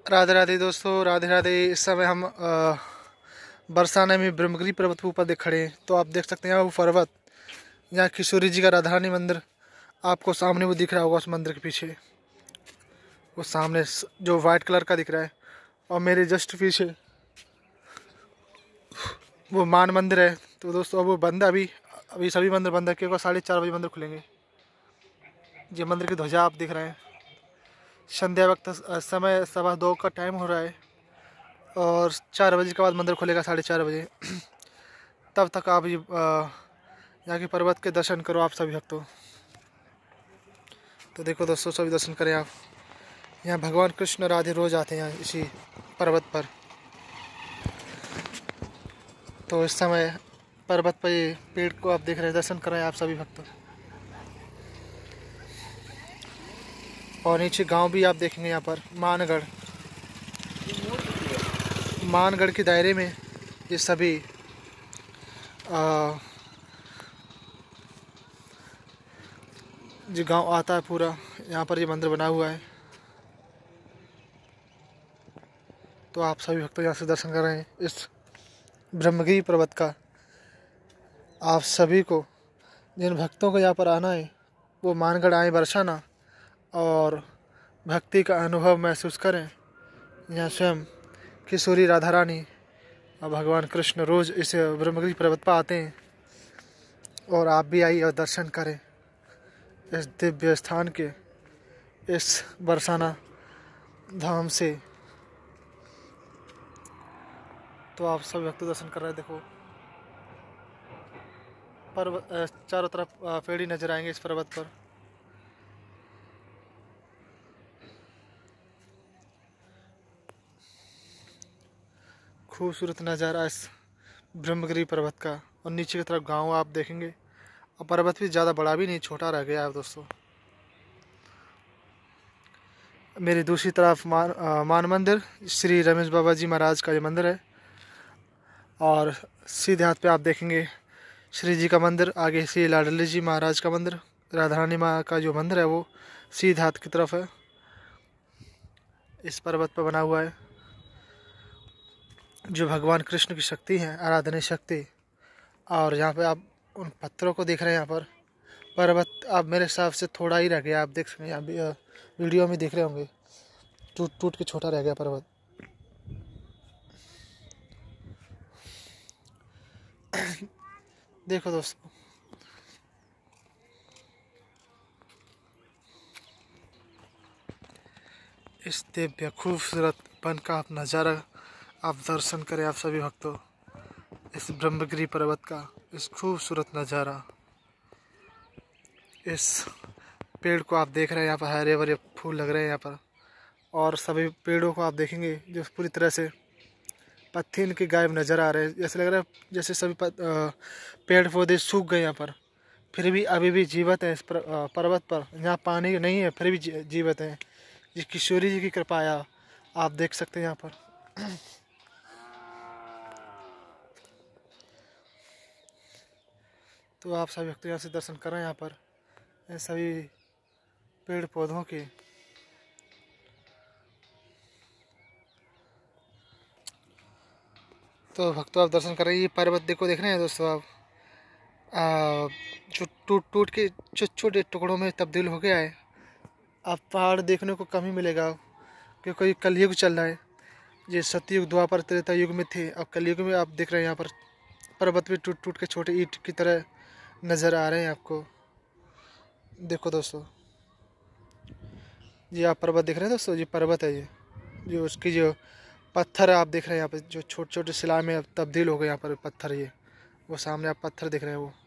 राधे राधे दोस्तों, राधे राधे। इस समय हम बरसाने में ब्रह्मगिरी पर्वत के ऊपर खड़े हैं। तो आप देख सकते हैं यहाँ वो पर्वत, यहाँ किशोरी जी का राधा रानी मंदिर आपको सामने वो दिख रहा होगा। उस मंदिर के पीछे वो सामने जो वाइट कलर का दिख रहा है, और मेरे जस्ट पीछे वो मान मंदिर है। तो दोस्तों अब वो बंद है, अभी सभी मंदिर बंद है क्योंकि 4:30 बजे मंदिर खुलेंगे। ये मंदिर की ध्वजा आप दिख रहे हैं। संध्या वक्त समय 2:15 का टाइम हो रहा है और 4 बजे के बाद मंदिर खुलेगा 4:30 बजे। तब तक आप यहाँ के पर्वत के दर्शन करो आप सभी भक्तों। तो देखो दोस्तों, सभी दर्शन करें आप। यहाँ भगवान कृष्ण राधे रोज आते हैं इसी पर्वत पर। तो इस समय पर्वत पर ये पेड़ को आप देख रहे हैं, दर्शन करें आप सभी भक्त। और नीचे गांव भी आप देखेंगे यहाँ पर मानगढ़ के दायरे में ये सभी जो गांव आता है पूरा, यहाँ पर ये मंदिर बना हुआ है। तो आप सभी भक्त यहाँ से दर्शन कर रहे हैं इस ब्रह्मगिरी पर्वत का। आप सभी को, जिन भक्तों को यहाँ पर आना है, वो मानगढ़ आए बरसाना और भक्ति का अनुभव महसूस करें। यहाँ स्वयं किशोरी राधा रानी और भगवान कृष्ण रोज़ इस ब्रह्मगिरी पर्वत पर आते हैं। और आप भी आइए और दर्शन करें इस दिव्य स्थान के, इस बरसाना धाम से। तो आप सभी भक्त दर्शन कर रहे हैं। देखो पर्वत, चारों तरफ पेड़ ही नजर आएंगे इस पर्वत पर। खूबसूरत नज़ारा इस ब्रह्मगिरी पर्वत का। और नीचे की तरफ गांव आप देखेंगे। और पर्वत भी ज़्यादा बड़ा भी नहीं, छोटा रह गया है दोस्तों। मेरी दूसरी तरफ मान मंदिर श्री रमेश बाबा जी महाराज का ये मंदिर है। और सीधे हाथ पे आप देखेंगे श्री जी का मंदिर, आगे श्री लाडली जी महाराज का मंदिर, राधा रानी माँ का जो मंदिर है वो सीधे हाथ की तरफ है, इस पर्वत पर बना हुआ है। जो भगवान कृष्ण की शक्ति है, आराधनीय शक्ति। और यहाँ पे आप उन पत्थरों को देख रहे हैं। यहाँ पर पर्वत आप मेरे हिसाब से थोड़ा ही रह गया, आप देख सकते हैं। यहाँ वीडियो में देख रहे होंगे, टूट टूट के छोटा रह गया पर्वत। देखो दोस्तों, इस दिव्य खूबसूरत वन का आप नज़ारा आप दर्शन करें आप सभी भक्तों। इस ब्रह्मगिरी पर्वत का इस खूबसूरत नज़ारा, इस पेड़ को आप देख रहे हैं। यहाँ पर हरे भरे फूल लग रहे हैं यहाँ पर। और सभी पेड़ों को आप देखेंगे जो पूरी तरह से पत्ते इनके गायब नज़र आ रहे हैं। जैसे लग रहा है जैसे सभी पेड़ पौधे सूख गए यहाँ पर, फिर भी अभी भी जीवित है इस पर्वत पर। यहाँ पानी नहीं है फिर भी जीवित है। ये किशोरी जी की कृपा है, आप देख सकते हैं यहाँ पर। तो आप सभी भक्त यहाँ से दर्शन कर रहे हैं यहाँ पर इन सभी पेड़ पौधों के। तो भक्तों आप दर्शन कर रहे हैं। ये पर्वत देखो, देख रहे हैं दोस्तों आप, जो टूट टूट के छोटे छोटे टुकड़ों में तब्दील हो गया है। अब पहाड़ देखने को कम ही मिलेगा क्योंकि कलयुग चल रहा है। ये सतयुग द्वापर त्रेता युग में थे, अब कलयुग में आप देख रहे हैं यहाँ पर पर्वत भी टूट टूट के छोटे ईंट की तरह नज़र आ रहे हैं आपको। देखो दोस्तों, ये आप पर्वत देख रहे हैं दोस्तों, ये पर्वत है। ये जो उसकी जो पत्थर आप देख रहे हैं यहाँ पे, जो छोटे छोटे शिला में अब तब्दील हो गए यहाँ पर पत्थर, ये वो सामने आप पत्थर देख रहे हैं वो।